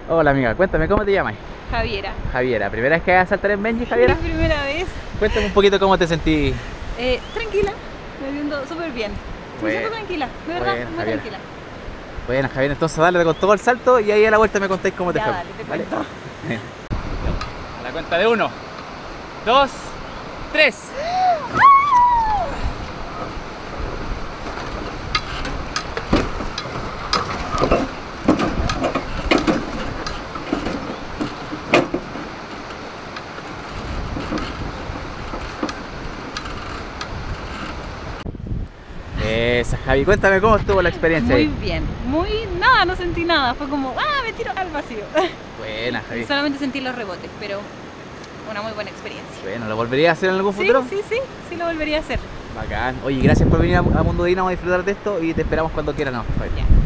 Hola amiga, cuéntame, ¿cómo te llamas? Javiera. Javiera, ¿primera vez que vas a saltar en Benji, Javiera? Mi primera vez. Cuéntame un poquito cómo te sentí. Tranquila, me siento súper bien. Me Bueno, siento tranquila, de verdad, bueno, muy Javiera. tranquila. Bueno, Javiera, entonces dale con todo el salto y ahí a la vuelta me contáis cómo te Ya, fue. dale, te ¿Vale? cuento. A la cuenta de 1, 2, 3. Esa, Javi, cuéntame cómo estuvo la experiencia Muy ahí. bien, nada, no sentí nada. Fue como, me tiro al vacío. Buena, Y Javi. solamente sentí los rebotes, pero una muy buena experiencia. Bueno, ¿lo volverías a hacer en algún Sí, futuro? sí lo volvería a hacer. Bacán. Oye, gracias por venir a Mundo Dinamo a disfrutar de esto y te esperamos cuando quieras, ¿no, Javi? Ya.